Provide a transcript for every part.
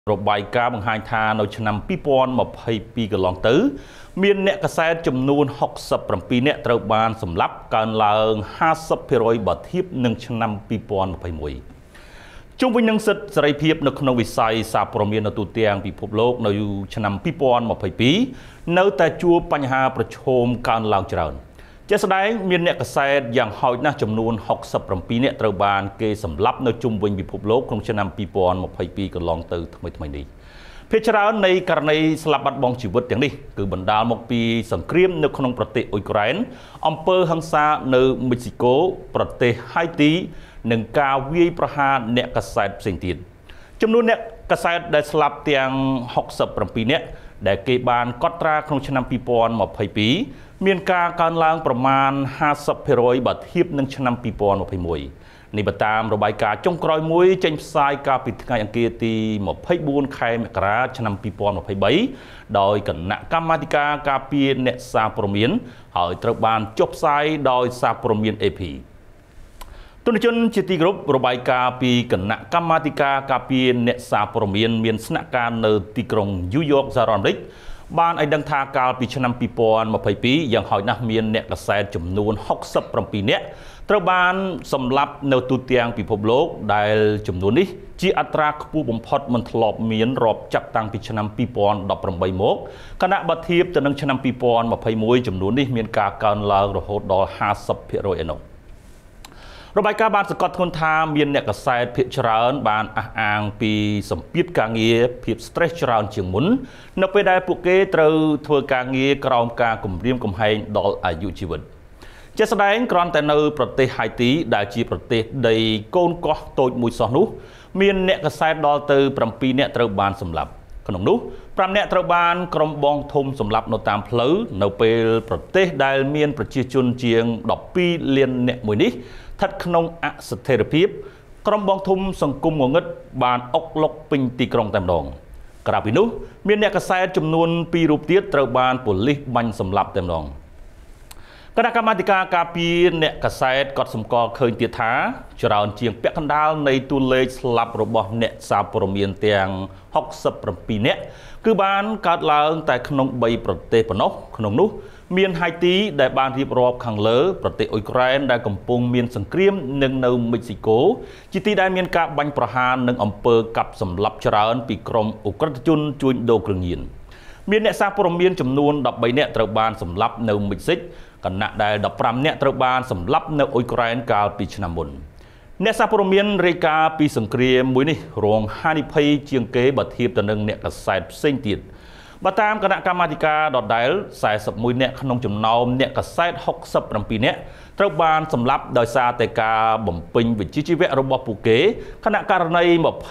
របាយការណ៍បង្ហាញថានៅឆ្នាំ2022កន្លងទៅមានអ្នកកាសែតចំនួន67នាក់ត្រូវបានសម្លាប់កើនឡើង50%បើធៀបនឹងឆ្នាំ2021ជុំវិញនឹងសិទ្ធិសេរីភាពនៅក្នុងវិស័យសារព័ត៌មាននៅទូទាំងពិភពលោកនៅឆ្នាំ2022នៅតែជួបបញ្ហាប្រឈមកើនឡើងច្រើនជាក់ស្ដែងមានអ្នកកាសែតយ៉ាងហោចណាស់ចំនួន67នាក់ត្រូវបានគេសម្លាប់នៅជុំវិញពិភពលោកក្នុងឆ្នាំ2022កន្លងទៅថ្មីនេះភាគច្រើននៃករណីស្លាប់បាត់បង់ជីវិតទាំងនេះគឺបណ្ដាលមកពីសង្គ្រាមនៅក្នុងប្រទេសអ៊ុយក្រែនអំពើហិង្សានៅមិចស៊ីកូប្រទេសហៃទីនិងការវាយប្រហារអ្នកកាសែតផ្សេងទៀតចំនួនអ្នកកាសែតដែលស្លាប់ទាំង67នាក់ដែលគេបានកត់ត្រាក្នុងឆ្នាំ2022មានការកើនឡើងប្រមាណ50%បើធៀបនឹងឆ្នាំ2021នេះបើតាមរបាយការណ៍ចុងក្រោយមួយចេញផ្សាយកាលពីថ្ងៃអង្គារទី24ខែមករាឆ្នាំ2023ដោយគណៈកម្មាធិការការពារអ្នកសារព័ត៌មានហើយត្រូវបានចុះផ្សាយដោយសារព័ត៌មាន AP ទុនជនជាទីគោរពរបាយការណ៍ពីគណៈកម្មាធិការការពារអ្នកសារព័ត៌មានមានស្នាក់ការនៅទីក្រុងញូវយ៉កសហរដ្ឋអាមេរិកបានឲ្យដឹងថាកាលពីឆ្នាំ2022យ៉ាងហោចណាស់មានអ្នកកាសែតចំនួន67នាក់ត្រូវបានសម្លាប់នៅទូទាំងពិភពលោកដែលចំនួននេះជាអត្រាខ្ពស់បំផុតមិនធ្លាប់មានរាប់ចាប់តាំងពីឆ្នាំ2018មកខណៈបើធៀបទៅនឹងឆ្នាំ2021ចំនួននេះមានការកើនឡើងរហូតដល់50%ឯណោះរបាយការណ៍បានសង្កត់ធ្ងន់ថាមានអ្នកកាសែតភាគច្រើនបានអះអាងពីសម្ពាធការងារភាព stress ច្រើនជាងមុននៅពេលដែលពួកគេត្រូវធ្វើការងារក្រោមការគំរាមកំហែងដល់អាយុជីវិតជាស្ដែងគ្រាន់តែនៅប្រទេសហៃទីដែលជាប្រទេសដីកូនកោះតូចមួយសោះនោះមានអ្នកកាសែតដល់ទៅ7នាក់ត្រូវបានសម្លាប់ក្នុងនោះ5នាក់ត្រូវបានក្រុមបងធំសម្លាប់នៅតាមផ្លូវនៅពេលប្រទេសដែលមានប្រជាជនជាង12លាននាក់មួយនេះស្ថិតក្នុងអស្ថិរភាពក្រុមបងធំសង្គមងងឹតបានអុកឡុកពេញទីក្រុងតែម្ដងក្រៅពីនោះមានអ្នកកាសែតចំនួន2រូបទៀតត្រូវបានប៉ូលីសបាញ់សម្លាប់តែម្ដងគណៈកម្មាធិការការពារអ្នកកាសែតក៏សម្គាល់ឃើញទៀតថាច្រើនជាងពាក់កណ្ដាលនៃតួលេខស្លាប់របស់អ្នកសារព័ត៌មានទាំង67នាក់គឺបានកើតឡើងតែក្នុង3ប្រទេសប៉ុណ្ណោះក្នុងនោះមានហៃទីដែលបានរៀបរាប់ខាងលើប្រទេសអ៊ុយក្រែនដែលកំពុងមានសង្គ្រាមនិងនៅមិចស៊ីកូជាទីដែលមានការបាញ់ប្រហារនិងអំពើកាប់សម្លាប់ច្រើនពីក្រុមអ ுக ្រិតជនជួញដូរគ្រឿងញៀនមានអ្នកសារព័ត៌មានចំនួន13នាក់ត្រូវបានសម្លាប់នៅមិចស៊ីកគណៈដែល15នាក់ត្រូវបានសម្លាប់នៅអ៊ុយក្រែនកាលពីឆ្នាំមុនអ្នកសារព័ត៌មានរាយការណ៍ពីសង្គ្រាមមួយនេះរងហានិភ័យជាងគេបើធៀបទៅនឹងអ្នកកាសែតផ្សេងទៀតបើតាមគណៈកម្មាធិការដដែល41នាក់ក្នុងចំណោមអ្នកកាសែត67នាក់ត្រូវបានសម្លាប់ដោយសារតែការបំពេញវិជ្ជាជីវៈរបស់ពួកគេខណៈករណី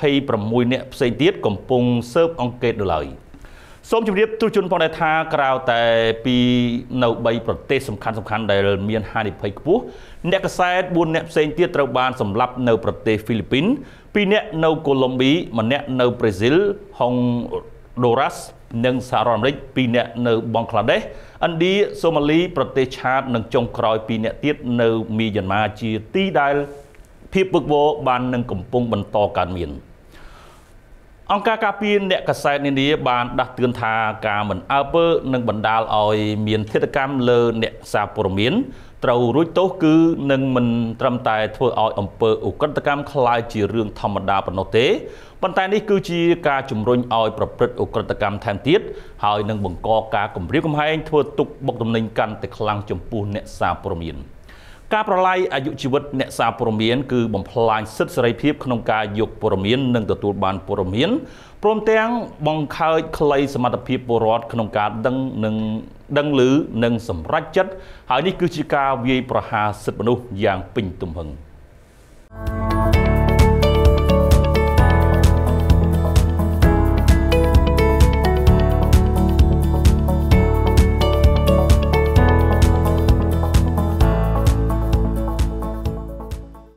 26នាក់ផ្សេងទៀតកំពុងស៊ើបអង្កេតនៅឡើយសូមជម្រាបទស្សជនផងដែរថាក្រៅតែពីនៅ3ប្រទេសសំខាន់ដែលមានហានិភ័យខ្ពស់អ្នកកាសែត4នាក់ផ្សេងទៀតត្រូវបានសម្លាប់នៅប្រទេសហ្វីលីពីន2នាក់នៅកូឡុំប៊ី1នាក់នៅប្រេស៊ីលហុងដូរ៉ាស់និងសហរដ្ឋអាមេរិក2នាក់នៅបង់ក្លាដេសឥណ្ឌាសូម៉ាលីប្រទេសឆាតនិងចុងក្រោយ2នាក់ទៀតនៅមីយ៉ាន់ម៉ាជាទីដែលភាពវឹកវរបាននឹងកំពុងបន្តកើតមានអង្គការការពារអ្នកកាសែតនានាបានដាស់តឿនថាការមិនអើពើនឹងបណ្ដាលឲ្យមានឃាតកម្មលើអ្នកសារព័ត៌មានត្រូវរួចទោសគឺនឹងមិនត្រឹមតែធ្វើឲ្យអំពើឧក្រិដ្ឋកម្មคล้ายជារឿងធម្មតាប៉ុណ្ណោះទេប៉ុន្តែនេះគឺជាការជំរុញឲ្យប្រព្រឹត្តឧក្រិដ្ឋកម្មថែមទៀតហើយនឹងបង្កការគំរាមកំហែងធ្វើទុកបុកម្នេញកាន់តែខ្លាំងចំពោះអ្នកសារព័ត៌មានការប្រឡាយអាយុជីវិតអ្នកសារព័ត៌មានគឺបំផ្លាញសិទ្ធិសេរីភាពក្នុងការយកព័ត៌មាននិងទទួលបានព័ត៌មានព្រមទាំងបង្ខើចខ្លីសមត្ថភាពពលរដ្ឋក្នុងការដឹងឮនិងសម្រេចចិត្តហើយនេះគឺជាការវាយប្រហារសិទ្ធិមនុស្សយ៉ាងពេញទំហឹង